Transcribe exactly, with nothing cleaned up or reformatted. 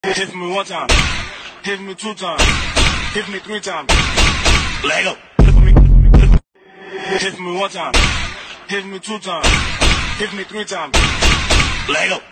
Hit me one time, hit me two times, hit me three times. Lego. Hit me, hit me one time, hit me two times, hit me three times. Lego.